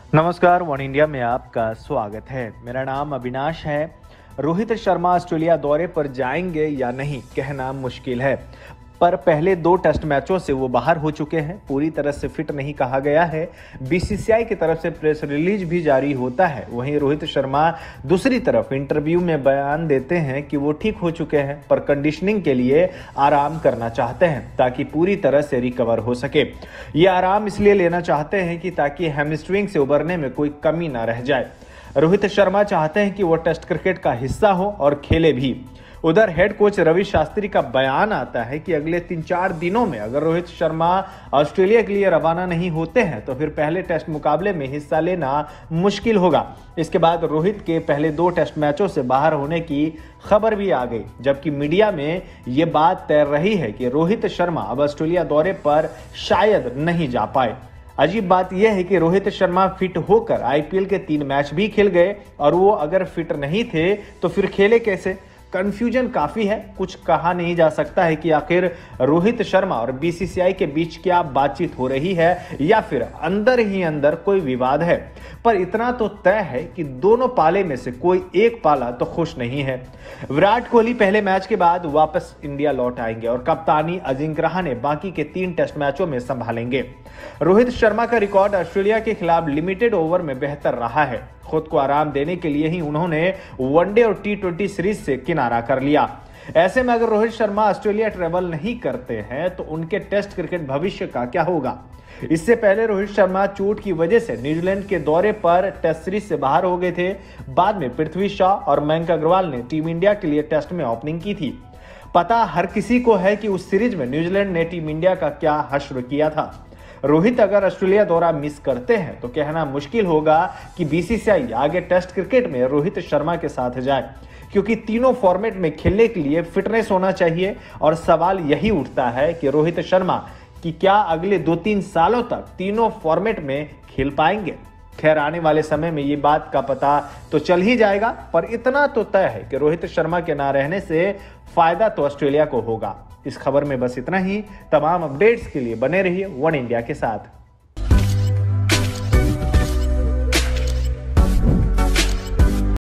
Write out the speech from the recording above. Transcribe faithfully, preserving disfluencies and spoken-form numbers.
नमस्कार, one India में आपका स्वागत है। मेरा नाम अविनाश है। रोहित शर्मा ऑस्ट्रेलिया दौरे पर जाएंगे या नहीं कहना मुश्किल है, पर पहले दो टेस्ट मैचों से वो बाहर हो चुके हैं। पूरी तरह से फिट नहीं कहा गया है। बीसीसीआई की तरफ से प्रेस रिलीज भी जारी होता है। वहीं रोहित शर्मा दूसरी तरफ इंटरव्यू में बयान देते हैं कि वो ठीक हो चुके हैं, पर कंडीशनिंग के लिए आराम करना चाहते हैं ताकि पूरी तरह से रिकवर हो सके। ये आराम इसलिए लेना चाहते हैं कि ताकि हैमस्ट्रिंग से उबरने में कोई कमी ना रह जाए। रोहित शर्मा चाहते हैं कि वो टेस्ट क्रिकेट का हिस्सा हो और खेले भी। उधर हेड कोच रवि शास्त्री का बयान आता है कि अगले तीन चार दिनों में अगर रोहित शर्मा ऑस्ट्रेलिया के लिए रवाना नहीं होते हैं तो फिर पहले टेस्ट मुकाबले में हिस्सा लेना मुश्किल होगा। इसके बाद रोहित के पहले दो टेस्ट मैचों से बाहर होने की खबर भी आ गई, जबकि मीडिया में ये बात तैर रही है कि रोहित शर्मा अब ऑस्ट्रेलिया दौरे पर शायद नहीं जा पाए। अजीब बात यह है कि रोहित शर्मा फिट होकर आईपीएल के तीन मैच भी खेल गए और वो अगर फिट नहीं थे तो फिर खेले कैसे। कंफ्यूजन काफी है। कुछ कहा नहीं जा सकता है कि आखिर रोहित शर्मा और बीसीसीआई के बीच क्या बातचीत हो रही है या फिर अंदर ही अंदर कोई विवाद है। पर इतना तो तय है कि दोनों पाले में से कोई एक पाला तो खुश नहीं है। विराट कोहली पहले मैच के बाद वापस इंडिया लौट आएंगे और कप्तानी अजिंक्य रहाणे बाकी के तीन टेस्ट मैचों में संभालेंगे। रोहित शर्मा का रिकॉर्ड ऑस्ट्रेलिया के खिलाफ लिमिटेड ओवर में बेहतर रहा है। खुद को आराम देने के लिए ही उन्होंने वनडे और टी ट्वेंटी सीरीज से किनारा कर लिया। ऐसे में अगर रोहित शर्मा ऑस्ट्रेलिया ट्रेवल नहीं करते हैं तो उनके टेस्ट क्रिकेट भविष्य का क्या होगा। इससे पहले रोहित शर्मा चोट की वजह से न्यूजीलैंड के दौरे पर टेस्ट सीरीज से बाहर हो गए थे। बाद में पृथ्वी शॉ और मयंक अग्रवाल ने टीम इंडिया के लिए टेस्ट में ओपनिंग की थी। पता हर किसी को है कि उस सीरीज में न्यूजीलैंड ने टीम इंडिया का क्या हश्र किया था। रोहित अगर ऑस्ट्रेलिया दौरा मिस करते हैं तो कहना मुश्किल होगा कि बीसीसीआई आगे टेस्ट क्रिकेट में रोहित शर्मा के साथ जाए, क्योंकि तीनों फॉर्मेट में खेलने के लिए फिटनेस होना चाहिए। और सवाल यही उठता है कि रोहित शर्मा कि क्या अगले दो तीन सालों तक तीनों फॉर्मेट में खेल पाएंगे। खैर, आने वाले समय में ये बात का पता तो चल ही जाएगा, पर इतना तो तय है कि रोहित शर्मा के ना रहने से फायदा तो ऑस्ट्रेलिया को होगा। इस खबर में बस इतना ही। तमाम अपडेट्स के लिए बने रहिए वन इंडिया के साथ।